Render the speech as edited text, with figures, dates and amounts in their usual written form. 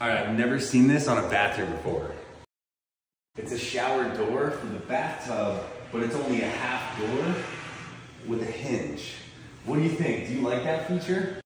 All right, I've never seen this on a bathroom before. It's a shower door for the bathtub, but it's only a half door with a hinge. What do you think? Do you like that feature?